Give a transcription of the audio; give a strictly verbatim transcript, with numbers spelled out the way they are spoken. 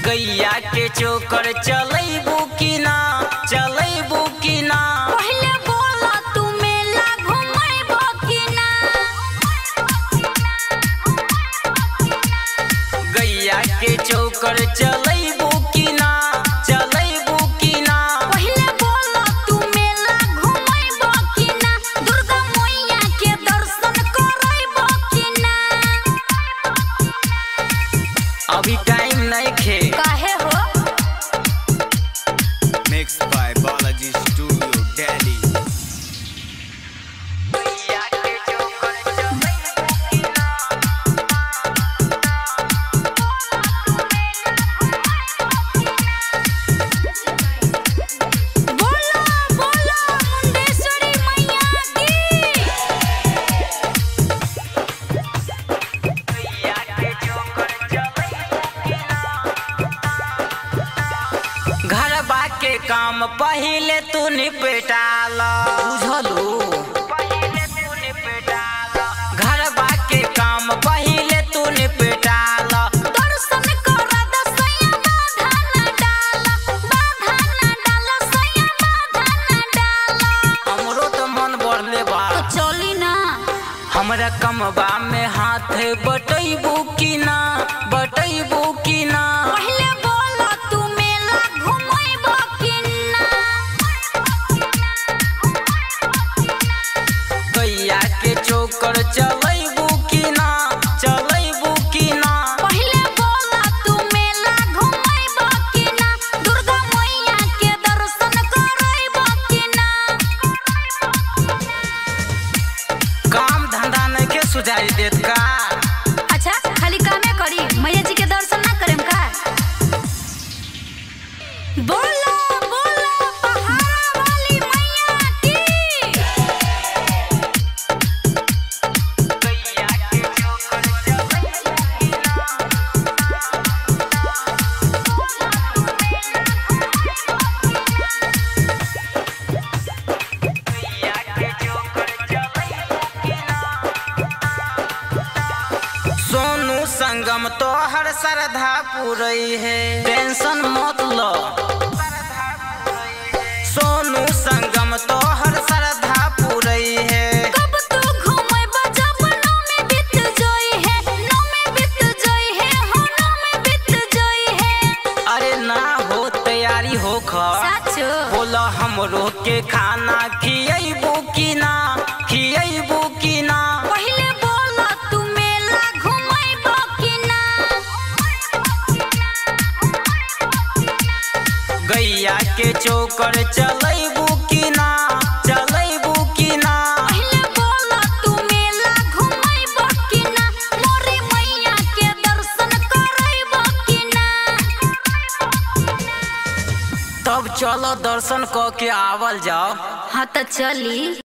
गैया के चोकर चलैबू की ना, चलैबू की ना। पहले बोला तू मेला घुमैबो की ना। गैया के चोकर चलैबू की ना, चलैबू की ना। पहले बोला तू मेला घुमैबो की ना। दुर्गा मैया के दर्शन करैबो की ना। अभी टाइम नहीं खे। काहे हो? Mixed by Balaji Studio, Delhi. गैया के चोकर चलैबू की ना। बोलो बोलो मुंडेश्वरी मैया की। गैया के चोकर चलैबू की ना। घरबा के काम पहिले तू निपटाला, बुझलू? पहिले तू निपटाला। घरबा के काम पहिले तू निपटाला। दर्शन करा दसैया बाधा न डाला, बाधा न डाला सैया बाधा न डाला। हमरो तो मन बढ़ले बा। तो चली ना। हमरा कमबा में हाथ बटैबू की ना, बटैबू की ना। पहले बोला तू मेला घुमैबो की ना। गैया के चोकर चलैबू की ना, चलैबू की ना। पहले बोला तू मेला घुमैबो की ना। दुर्गा मैया के दर्शन करैबो की ना। काम धंधा नहीं के सुझाई देत का। अच्छा खाली कामे करी, मैया जी के दर्शन ना करेम का? बोला बोला पहाड़ा वाली मैया की। गैया के चोकर चलैबू की ना। गैया के चोकर चलैबू की ना। सोनू संगम तो हर श्रद्धा पूरई है, टेंशन मत लो। सोनू संगम तो हर श्रद्धा पूरई है। कब तू घुमैबो जब नौ में बीत जोई है, नौ में बीत जोई है, हो नौ में बीत जोई है। अरे ना हो तैयारी हो ख। साचो बोला हमरो के खाना खियैबू की ना, खियैबू की ना। पहले बोला तू मेला घुमैबो की ना। गैया के चोकर चलैबू की ना, चलैबू की ना। पहले बोला तू मेला घुमैबो की ना। मोरी मैया के दर्शन करैबो की ना। तब चलो दर्शन क के आवल जाओ। हाँ तो चली।